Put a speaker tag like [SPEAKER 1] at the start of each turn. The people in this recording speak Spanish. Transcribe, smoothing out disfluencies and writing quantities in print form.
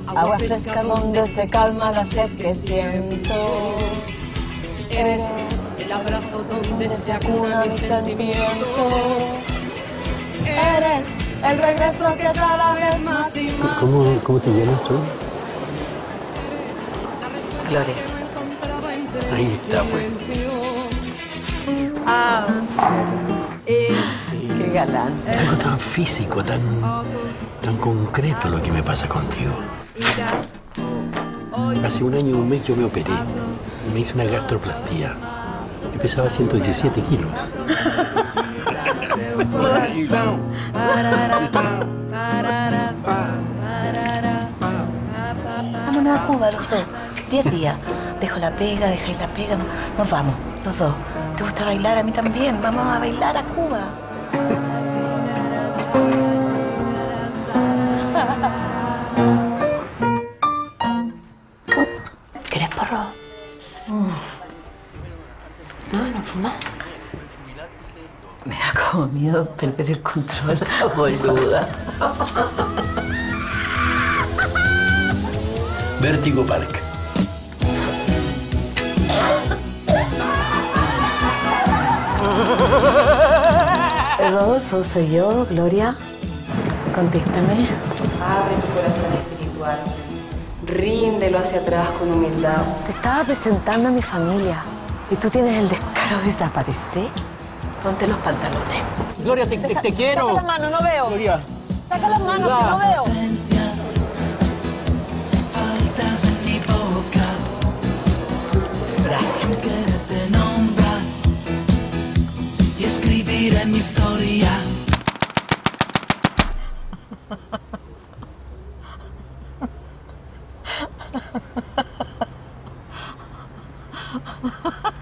[SPEAKER 1] agua fresca donde se calma la sed que siento. Eres el abrazo donde se acuna mi sentimiento. Eres el regreso que cada vez más y más.
[SPEAKER 2] ¿Cómo te llamas tú?
[SPEAKER 3] Gloria.
[SPEAKER 2] Ahí está, pues.
[SPEAKER 3] Ah, qué galán.
[SPEAKER 2] Algo tan físico, tan concreto lo que me pasa contigo. Hace un año y un mes yo me operé. Me hice una gastroplastía. Yo pesaba 117 kilos.
[SPEAKER 3] Vámonos a Cuba los dos. 10 días. Dejo la pega, dejáis la pega. Nos vamos, los dos. ¿Te gusta bailar? A mí también. Vamos a bailar a Cuba. ¿Quieres porro? No fumas. Me da como miedo perder el control, esa boluda.
[SPEAKER 2] Vértigo Park.
[SPEAKER 3] Rodolfo, soy yo, Gloria. Contéstame. Abre tu corazón espiritual. Ríndelo hacia atrás con humildad. Te estaba presentando a mi familia y tú tienes el descaro de desaparecer. Ponte los pantalones.
[SPEAKER 2] Gloria, te quiero.
[SPEAKER 1] Saca las manos, no veo.
[SPEAKER 2] Gloria.
[SPEAKER 1] Saca las manos, que no veo.
[SPEAKER 4] Faltas en mi boca.
[SPEAKER 3] Gracias.
[SPEAKER 4] Quererte nombrar y escribir en mi historia.
[SPEAKER 1] Ha ha ha.